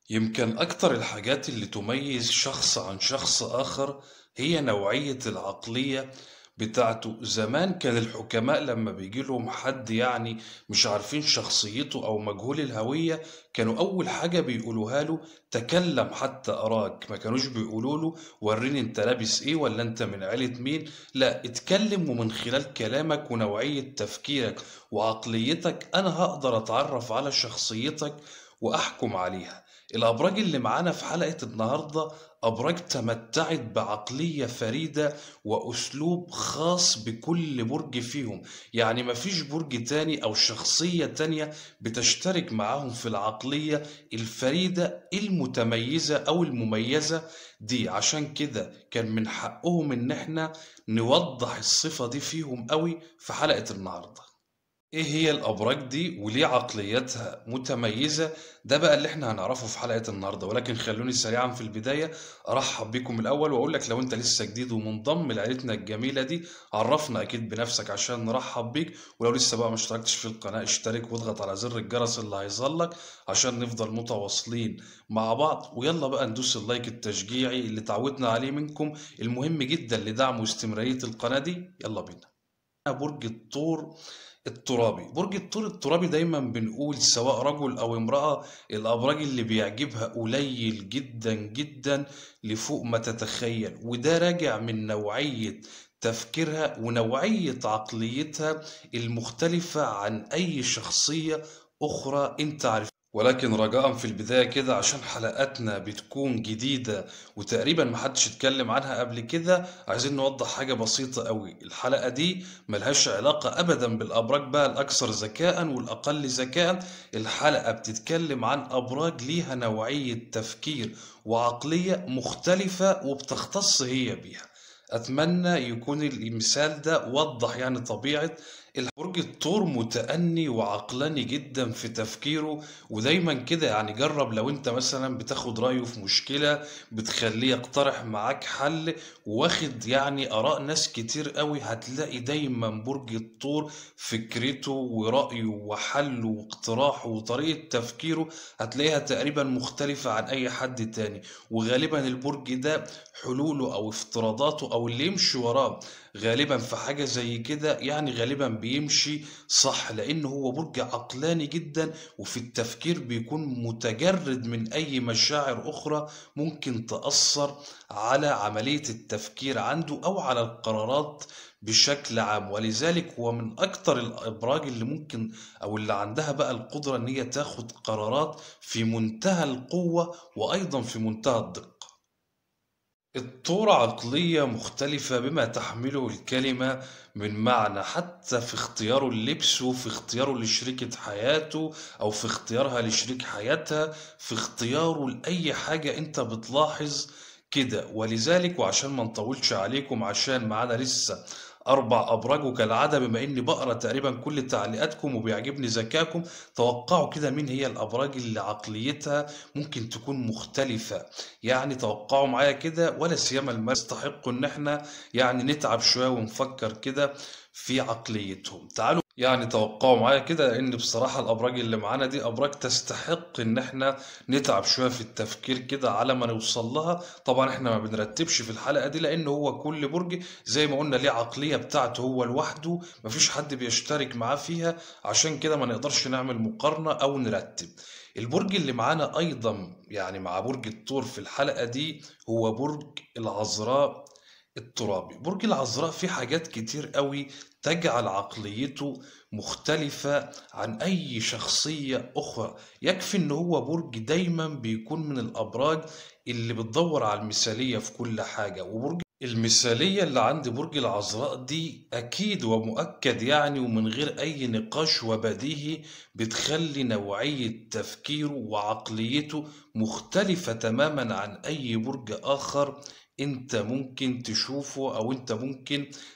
يمكن أكتر الحاجات اللي تميز شخص عن شخص آخر هي نوعية العقلية بتاعته. زمان كان الحكماء لما بيجي لهم حد يعني مش عارفين شخصيته أو مجهول الهوية، كانوا أول حاجة بيقولوها له تكلم حتى أراك. ما كانوش بيقولوا له وريني أنت لابس إيه ولا أنت من عيلة مين، لا، اتكلم ومن خلال كلامك ونوعية تفكيرك وعقليتك أنا هقدر أتعرف على شخصيتك وأحكم عليها. الأبراج اللي معانا في حلقة النهاردة أبراج تمتعت بعقلية فريدة وأسلوب خاص بكل برج فيهم. يعني مفيش برج تاني أو شخصية تانية بتشترك معاهم في العقلية الفريدة المتميزة أو المميزة دي. عشان كده كان من حقهم إن احنا نوضح الصفة دي فيهم قوي في حلقة النهاردة. ايه هي الابراج دي وليه عقلياتها متميزة؟ ده بقى اللي احنا هنعرفه في حلقة النهاردة، ولكن خلوني سريعا في البداية ارحب بكم الاول واقول لك لو انت لسه جديد ومنضم لعيلتنا الجميلة دي عرفنا اكيد بنفسك عشان نرحب بيك. ولو لسه بقى ما اشتركتش في القناة اشترك واضغط على زر الجرس اللي هيظهر لك عشان نفضل متواصلين مع بعض. ويلا بقى ندوس اللايك التشجيعي اللي تعودنا عليه منكم، المهم جدا لدعم واستمرارية القناة دي. يلا بينا. برج الثور الترابي. برج الثور الترابي دايما بنقول سواء رجل او امرأة الابراج اللي بيعجبها قليل جدا جدا لفوق ما تتخيل، وده راجع من نوعية تفكيرها ونوعية عقليتها المختلفة عن اي شخصية اخرى انت عارف. ولكن رجاء في البداية كده عشان حلقاتنا بتكون جديدة وتقريبا محدش اتكلم عنها قبل كده، عايزين نوضح حاجة بسيطة قوي. الحلقة دي ملهاش علاقة أبدا بالأبراج بقى الأكثر ذكاء والأقل ذكاء. الحلقة بتتكلم عن أبراج ليها نوعية تفكير وعقلية مختلفة وبتختص هي بيها. أتمنى يكون المثال ده وضح يعني طبيعة برج الثور. متأني وعقلاني جدا في تفكيره، ودايما كده يعني جرب لو انت مثلا بتاخد رأيه في مشكلة بتخليه يقترح معاك حل، واخد يعني آراء ناس كتير قوي، هتلاقي دايما برج الثور فكرته ورأيه وحله واقتراحه وطريقة تفكيره هتلاقيها تقريبا مختلفة عن أي حد تاني. وغالبا البرج ده حلوله أو افتراضاته أو اللي يمشي وراه غالبا في حاجة زي كده يعني غالبا بيمشي صح، لأن هو برج عقلاني جدا وفي التفكير بيكون متجرد من أي مشاعر أخرى ممكن تأثر على عملية التفكير عنده أو على القرارات بشكل عام. ولذلك هو من أكتر الأبراج اللي ممكن أو اللي عندها بقى القدرة إن هي تاخد قرارات في منتهى القوة وأيضا في منتهى الدقة. الطور عقلية مختلفة بما تحمله الكلمة من معنى، حتى في اختياره اللبس وفي اختياره لشريكة حياته أو في اختيارها لشريك حياتها، في اختياره لأي حاجة أنت بتلاحظ كده. ولذلك وعشان ما نطولش عليكم عشان معانا لسه 4 أبراج، وكالعادة بما إني بقرا تقريبا كل تعليقاتكم وبيعجبني ذكائكم، توقعوا كده مين هي الأبراج اللي عقليتها ممكن تكون مختلفة. يعني توقعوا معايا كده، ولا سيما يستحقوا ان احنا يعني نتعب شوية ونفكر كده في عقليتهم. تعالوا يعني توقعوا معايا كده، لان بصراحة الابراج اللي معانا دي ابراج تستحق ان احنا نتعب شوية في التفكير كده على ما نوصل لها. طبعا احنا ما بنرتبش في الحلقة دي لان هو كل برج زي ما قلنا ليه عقلية بتاعته هو لوحده، مفيش حد بيشترك معاه فيها، عشان كده ما نقدرش نعمل مقارنة او نرتب. البرج اللي معانا ايضا يعني مع برج الثور في الحلقة دي هو برج العذراء الترابي. برج العذراء فيه حاجات كتير قوي تجعل عقليته مختلفة عن أي شخصية أخرى. يكفي إن هو برج دايما بيكون من الأبراج اللي بتدور على المثالية في كل حاجة. وبرج المثالية اللي عند برج العذراء دي أكيد ومؤكد يعني ومن غير أي نقاش وبديهي بتخلي نوعية تفكيره وعقليته مختلفة تماما عن أي برج آخر أنت ممكن تشوفه أو أنت ممكن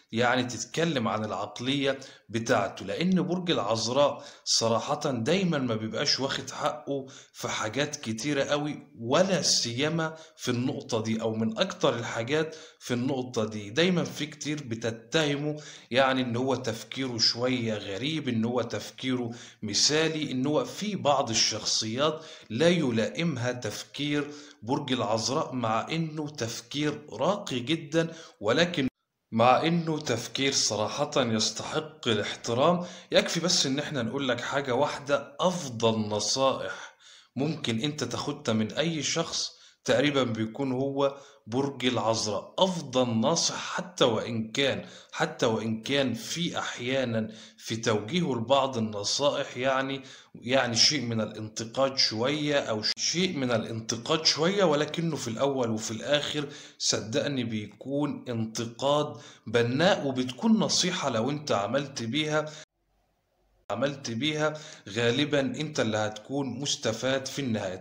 يعني تتكلم عن العقلية بتاعته، لأن برج العذراء صراحة دايما ما بيبقاش واخد حقه في حاجات كتيرة قوي، ولا سيما في النقطة دي، أو من أكتر الحاجات في النقطة دي. دايما في كتير بتتهمه يعني إن هو تفكيره شوية غريب، إن هو تفكيره مثالي، إن هو في بعض الشخصيات لا يلائمها تفكير برج العذراء، مع إنه تفكير راقي جدا، ولكن مع إنه تفكير صراحة يستحق الاحترام. يكفي بس إن إحنا نقول لك حاجة واحدة: أفضل نصائح ممكن أنت تاخدها من أي شخص تقريبا بيكون هو برج العذراء. أفضل ناصح، حتى وإن كان في أحيانا في توجيهه لبعض النصائح يعني شيء من الانتقاد شوية، ولكنه في الأول وفي الآخر صدقني بيكون انتقاد بناء، وبتكون نصيحة لو انت عملت بيها غالبا انت اللي هتكون مستفاد في النهاية.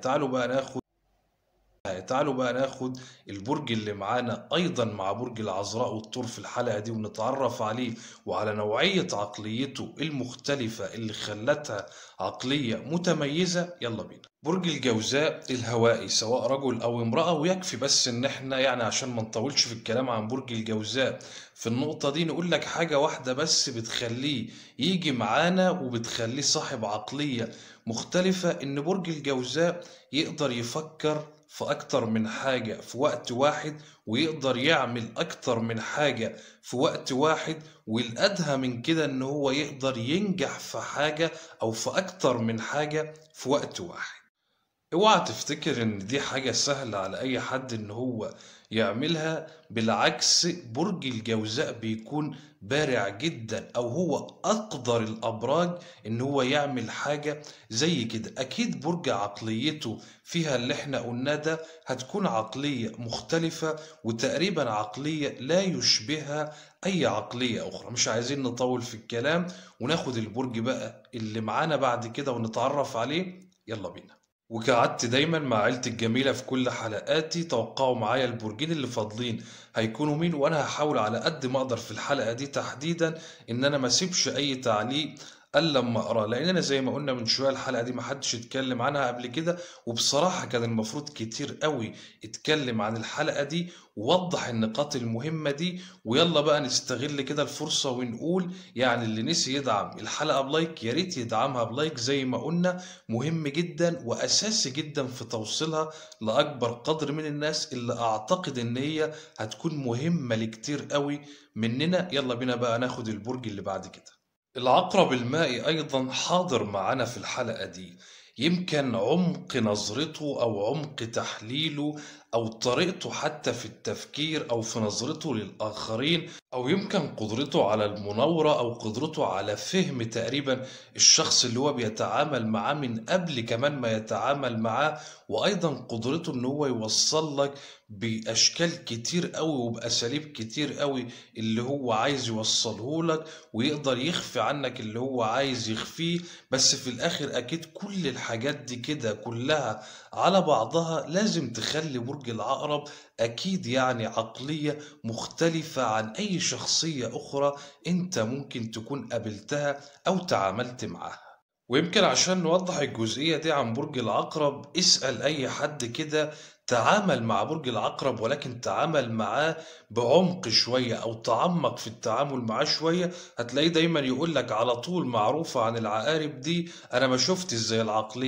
تعالوا بقى ناخد البرج اللي معانا أيضا مع برج العذراء والثور في الحلقة دي، ونتعرف عليه وعلى نوعية عقليته المختلفة اللي خلتها عقلية متميزة. يلا بينا. برج الجوزاء الهوائي، سواء رجل أو امرأة. ويكفي بس إن احنا يعني عشان ما نطولش في الكلام عن برج الجوزاء في النقطة دي، نقول لك حاجة واحدة بس بتخليه يجي معانا وبتخليه صاحب عقلية مختلفة: إن برج الجوزاء يقدر يفكر في أكتر من حاجة في وقت واحد، ويقدر يعمل أكتر من حاجة في وقت واحد، والأدهى من كده إن هو يقدر ينجح في حاجة أو في أكتر من حاجة في وقت واحد. اوعى تفتكر ان دي حاجة سهلة على اي حد ان هو يعملها. بالعكس، برج الجوزاء بيكون بارع جدا، او هو اقدر الابراج ان هو يعمل حاجة زي كده. اكيد برج عقليته فيها اللي احنا قلناه ده هتكون عقلية مختلفة، وتقريبا عقلية لا يشبهها اي عقلية اخرى. مش عايزين نطول في الكلام، وناخد البرج بقى اللي معانا بعد كده ونتعرف عليه. يلا بينا. وكعدت دايما مع عيلتي الجميلة في كل حلقاتي، توقعوا معايا البرجين اللي فاضلين هيكونوا مين، وانا هحاول على قد ما اقدر في الحلقة دي تحديدا ان انا ما اسيبش اي تعليق الا لما اقراه، لان انا زي ما قلنا من شويه الحلقه دي ما حدش اتكلم عنها قبل كده، وبصراحه كان المفروض كتير قوي اتكلم عن الحلقه دي ووضح النقاط المهمه دي. ويلا بقى نستغل كده الفرصه ونقول يعني اللي نسي يدعم الحلقه بلايك يا ريت يدعمها بلايك، زي ما قلنا مهم جدا وأساسي جدا في توصيلها لأكبر قدر من الناس، اللي أعتقد إن هي هتكون مهمة لكتير قوي مننا. يلا بينا بقى ناخد البرج اللي بعد كده. العقرب المائي أيضا حاضر معنا في الحلقة دي. يمكن عمق نظرته أو عمق تحليله أو طريقته حتى في التفكير أو في نظرته للآخرين، أو يمكن قدرته على المناورة أو قدرته على فهم تقريبا الشخص اللي هو بيتعامل معاه من قبل كمان ما يتعامل معاه، وأيضا قدرته إن هو يوصل لك بأشكال كتير قوي وبأساليب كتير قوي اللي هو عايز يوصله لك، ويقدر يخفي عنك اللي هو عايز يخفيه. بس في الآخر أكيد كل الحاجات دي كده كلها على بعضها لازم تخلي برج العقرب أكيد يعني عقلية مختلفة عن أي شخصية أخرى أنت ممكن تكون قابلتها أو تعاملت معاها. ويمكن عشان نوضح الجزئية دي عن برج العقرب، اسأل أي حد كده تعامل مع برج العقرب ولكن تعامل معاه بعمق شوية أو تعمق في التعامل معاه شوية، هتلاقيه دايما يقول لك على طول معروفة عن العقارب دي: أنا ما شفتش زي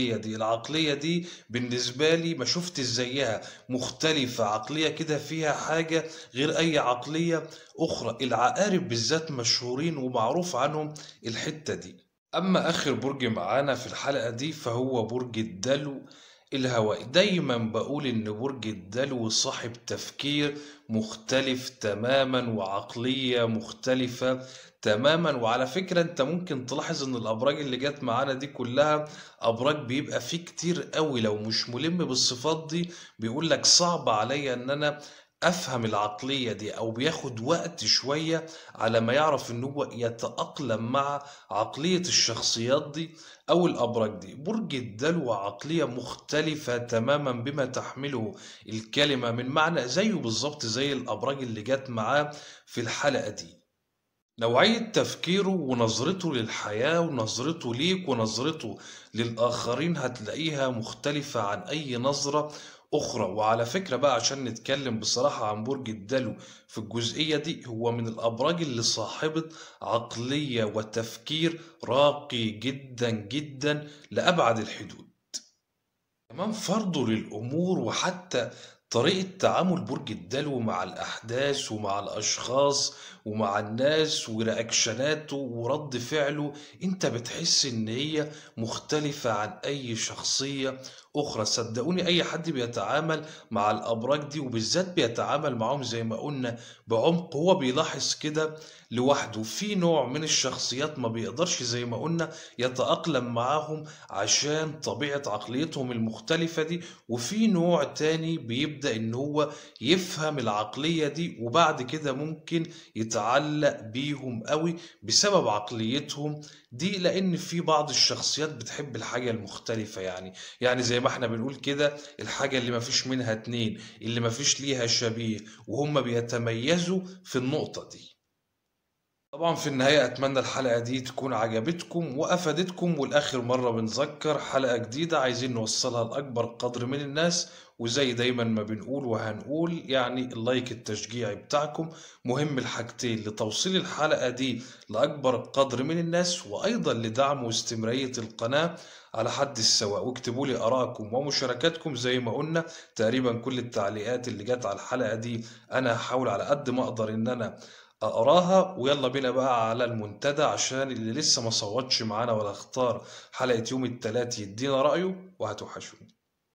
العقلية دي بالنسبة لي ما شفتش زيها، مختلفة، عقلية كده فيها حاجة غير أي عقلية أخرى. العقارب بالذات مشهورين ومعروف عنهم الحتة دي. أما آخر برج معانا في الحلقة دي فهو برج الدلو الهوائي. دايما بقول إن برج الدلو صاحب تفكير مختلف تماما وعقلية مختلفة تماما. وعلى فكرة أنت ممكن تلاحظ إن الأبراج اللي جت معانا دي كلها أبراج بيبقى فيه كتير قوي لو مش ملم بالصفات دي بيقول لك صعب عليا إن أنا أفهم العقلية دي، أو بياخد وقت شوية على ما يعرف إن هو يتأقلم مع عقلية الشخصيات دي أو الأبراج دي. برج الدلو عقلية مختلفة تماما بما تحمله الكلمة من معنى، زيه بالظبط زي الأبراج اللي جت معاه في الحلقة دي. نوعية تفكيره ونظرته للحياة ونظرته ليك ونظرته للآخرين هتلاقيها مختلفة عن أي نظرة أخرى. وعلى فكرة بقى، عشان نتكلم بصراحة عن برج الدلو في الجزئية دي، هو من الأبراج اللي صاحبة عقلية وتفكير راقي جدا جدا لأبعد الحدود. كمان فرضه للأمور وحتى طريقة تعامل برج الدلو مع الأحداث ومع الأشخاص ومع الناس ورياكشناته ورد فعله، أنت بتحس إن هي مختلفة عن أي شخصية أخرى. صدقوني أي حد بيتعامل مع الأبراج دي وبالذات بيتعامل معاهم زي ما قلنا بعمق، هو بيلاحظ كده لوحده. في نوع من الشخصيات ما بيقدرش زي ما قلنا يتأقلم معاهم عشان طبيعة عقليتهم المختلفة دي، وفي نوع تاني بيبدأ إن هو يفهم العقلية دي وبعد كده ممكن يتعلق بيهم قوي بسبب عقليتهم دي، لأن في بعض الشخصيات بتحب الحاجة المختلفة. يعني زي ما احنا بنقول كده، الحاجة اللي مفيش منها اتنين، اللي مفيش ليها شبيه، وهم بيتميزوا في النقطة دي. طبعا في النهاية أتمنى الحلقة دي تكون عجبتكم وأفادتكم، والآخر مرة بنذكر حلقة جديدة عايزين نوصلها لأكبر قدر من الناس، وزي دايما ما بنقول وهنقول يعني اللايك التشجيعي بتاعكم مهم الحاجتين لتوصيل الحلقة دي لأكبر قدر من الناس، وأيضا لدعم واستمرارية القناة على حد السواء. واكتبوا لي آرائكم ومشاركاتكم زي ما قلنا. تقريبا كل التعليقات اللي جت على الحلقة دي أنا هحاول على قد ما أقدر إن أنا أقراها. ويلا بينا بقى على المنتدى عشان اللي لسه ما صوتش معانا ولا اختار حلقة يوم التلات يدينا رأيه، وهتوحشوني.